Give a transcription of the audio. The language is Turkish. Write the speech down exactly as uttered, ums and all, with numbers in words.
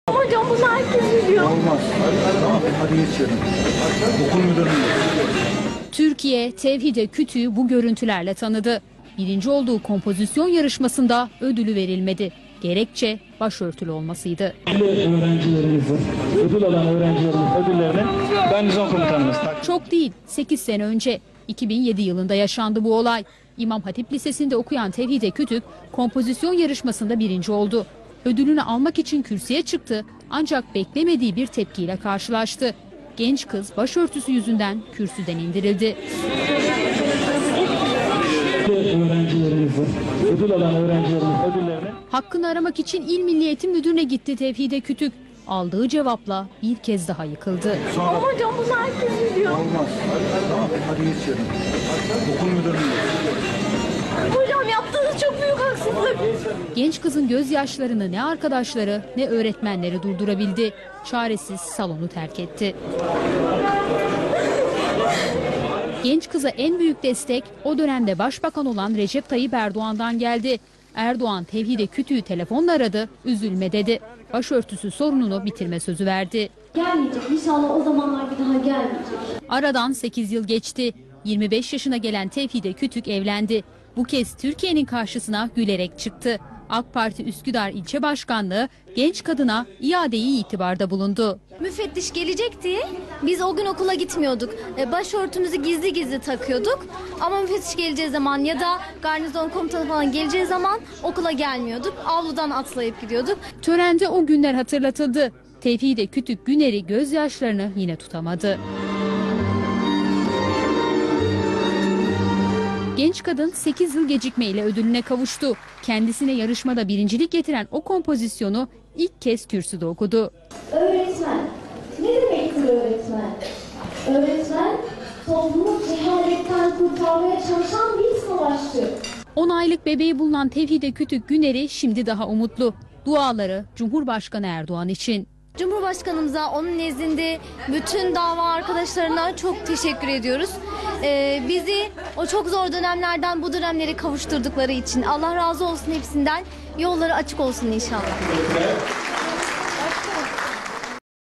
Hocam bunu herkes biliyor. Olmaz. Tamam, hadi geçelim. Okul müdürü. Türkiye, Tevhide Kütük'ü bu görüntülerle tanıdı. Birinci olduğu kompozisyon yarışmasında ödülü verilmedi. Gerekçe başörtülü olmasıydı. Öğrencilerimizin, ödül alan öğrencilerimizin ödüllerini ben Nizam Komutanımız. Çok değil, sekiz sene önce iki bin yedi yılında yaşandı bu olay. İmam Hatip Lisesi'nde okuyan Tevhide Kütük kompozisyon yarışmasında birinci oldu. Ödülünü almak için kürsüye çıktı ancak beklemediği bir tepkiyle karşılaştı. Genç kız başörtüsü yüzünden kürsüden indirildi. Öğrencilerimizin, ödül alan öğrencilerimizin ödüllerini Hakkını aramak için İl Milli Eğitim Müdürü'ne gitti Tevhide Kütük. Aldığı cevapla bir kez daha yıkıldı. Ama hocam bunu herkes biliyor. Olmaz. Tamam, hadi geçelim. Okul müdürü. Hocam yaptığınız çok büyük haksızlık. Genç kızın gözyaşlarını ne arkadaşları ne öğretmenleri durdurabildi. Çaresiz salonu terk etti. Genç kıza en büyük destek o dönemde başbakan olan Recep Tayyip Erdoğan'dan geldi. Erdoğan Tevhide Kütük'ü telefonla aradı, üzülme dedi. Başörtüsü sorununu bitirme sözü verdi. Gelmeyecek. İnşallah o zamanlar bir daha gelmeyecek. Aradan sekiz yıl geçti. yirmi beş yaşına gelen Tevhide Kütük evlendi. Bu kez Türkiye'nin karşısına gülerek çıktı. AK Parti Üsküdar İlçe Başkanlığı genç kadına iadeyi itibarda bulundu. Müfettiş gelecekti. Biz o gün okula gitmiyorduk. Başörtümüzü gizli gizli takıyorduk. Ama müfettiş geleceği zaman ya da garnizon komutanı falan geleceği zaman okula gelmiyorduk. Avludan atlayıp gidiyorduk. Törende o günler hatırlatıldı. Tevhide Kütük Güner'i gözyaşlarını yine tutamadı. Genç kadın sekiz yıl gecikmeyle ödülüne kavuştu. Kendisine yarışmada birincilik getiren o kompozisyonu ilk kez kürsüde okudu. Öğretmen. Ne demektir öğretmen? Öğretmen toplumu cehaletten kurtarmaya çalışan bir savaşçı. on aylık bebeği bulunan Tevhide Kütük Güner'i şimdi daha umutlu. Duaları Cumhurbaşkanı Erdoğan için. Cumhurbaşkanımıza, onun nezdinde bütün dava arkadaşlarına çok teşekkür ediyoruz. Ee, bizi o çok zor dönemlerden bu dönemlere kavuşturdukları için Allah razı olsun hepsinden. Yolları açık olsun inşallah.